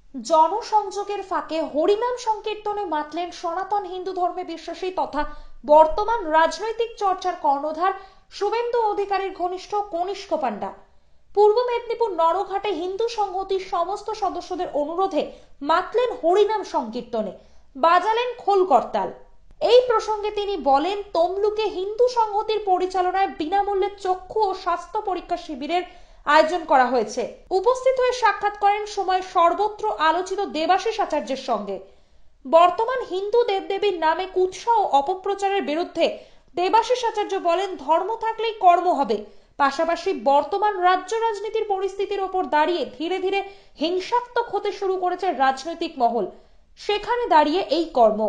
জনসংযোগের ফাঁকে হরিনাম সংকীর্তনে মাতলেন সনাতন হিন্দু ধর্মে বিশ্বাসী তথা বর্তমান রাজনৈতিক চর্চার কর্ণধার শুভেন্দু অধিকারীর ঘনিষ্ঠ কনিষ্ঠ পাণ্ডা। পূর্ব মেদিনীপুর নরঘাটে হিন্দু সংহতির সমস্ত সদস্যদের অনুরোধে মাতলেন হরিনাম সংকীর্তনে, বাজালেন খোল করতাল। এই প্রসঙ্গে তিনি বলেন, তমলুকে হিন্দু সংহতির পরিচালনায় বিনামূল্যে চক্ষু ও স্বাস্থ্য পরীক্ষা শিবিরের আয়োজন করা হয়েছে। উপস্থিত হয়ে সাক্ষাৎ করেন সময় সর্বত্র আলোচিত দেবাশিস আচার্যের সঙ্গে। বর্তমান হিন্দু দেবদেবীর নামে কুৎসা ও অপপ্রচারের বিরুদ্ধে দেবাশিস আচার্য বলেন, ধর্ম থাকলেই কর্ম হবে। পাশাপাশি বর্তমান রাজ্য রাজনীতির পরিস্থিতির ওপর দাঁড়িয়ে ধীরে ধীরে হিংসাত্মক হতে শুরু করেছে রাজনৈতিক মহল, সেখানে দাঁড়িয়ে এই কর্ম।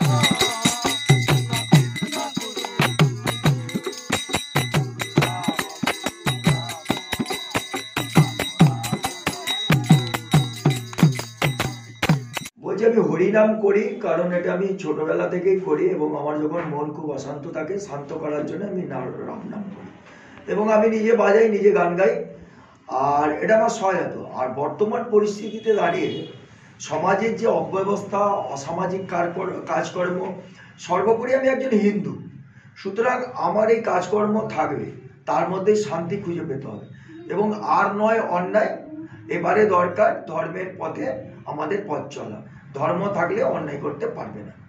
বলছি আমি হরিনাম করি, কারণ এটা আমি ছোটবেলা থেকেই করি এবং আমার যখন মন খুব অশান্ত থাকে শান্ত করার জন্য আমি রাম নাম করি এবং আমি নিজে বাজাই, নিজে গান গাই, আর এটা আমার সহায়ত। আর বর্তমান পরিস্থিতিতে দাঁড়িয়ে সমাজের যে অব্যবস্থা, অসামাজিক কাজকর্ম, সর্বোপরি আমি একজন হিন্দু, সুতরাং আমার এই কাজকর্ম থাকবে, তার মধ্যে শান্তি খুঁজে পেতে হবে এবং আর নয় অন্যায়। এবারে দরকার ধর্মের পথে আমাদের পথ চলা, ধর্ম থাকলে অন্যায় করতে পারবে না।